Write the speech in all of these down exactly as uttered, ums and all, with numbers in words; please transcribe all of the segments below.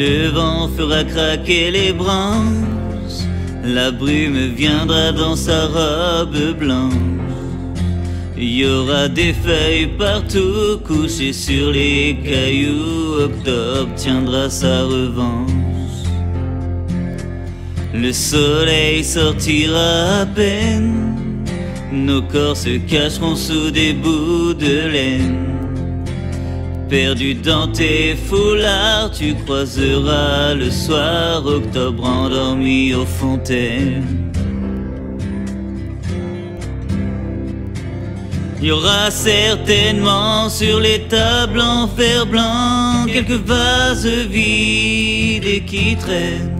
Le vent fera craquer les branches, la brume viendra dans sa robe blanche. Il y aura des feuilles partout couchées sur les cailloux. Octobre tiendra sa revanche. Le soleil sortira à peine, nos corps se cacheront sous des bouts de laine. Perdu dans tes foulards, tu croiseras le soir Octobre endormi aux fontaines. Il y aura certainement sur les tables en fer blanc quelques vases vides et qui traînent,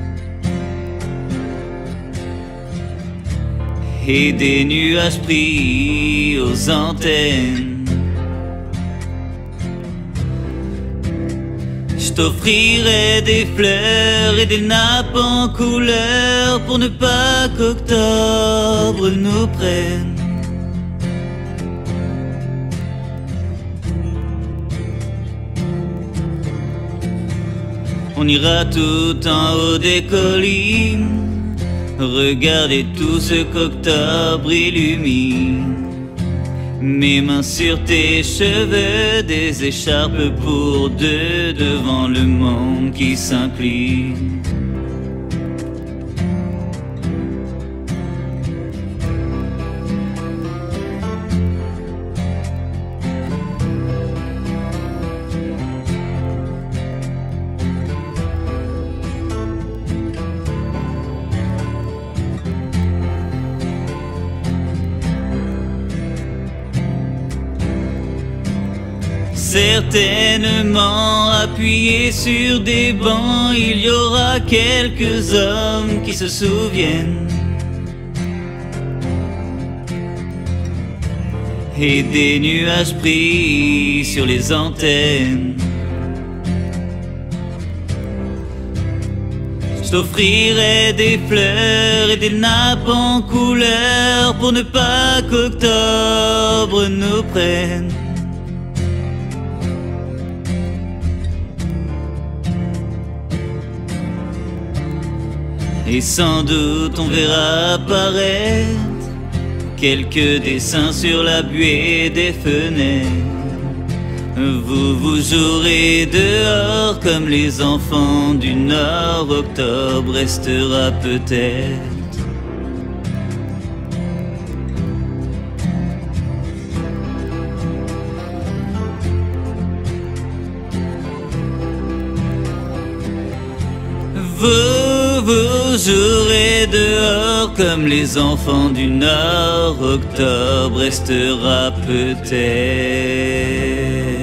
et des nuages pris aux antennes. Je t'offrirai des fleurs et des nappes en couleur pour ne pas qu'octobre nous prenne. On ira tout en haut des collines, regardez tout ce qu'octobre illumine. Mes mains sur tes cheveux, des écharpes pour deux devant le monde qui s'incline. Certainement appuyés sur des bancs, il y aura quelques hommes qui se souviennent, et des nuages pris sur les antennes. Je t'offrirai des fleurs et des nappes en couleur pour ne pas qu'octobre nous prenne. Et sans doute on verra apparaître quelques dessins sur la buée des fenêtres. Vous vous jouerez dehors comme les enfants du Nord. Octobre restera peut-être. Vous vous jouerez dehors comme les enfants du Nord. Octobre restera peut-être.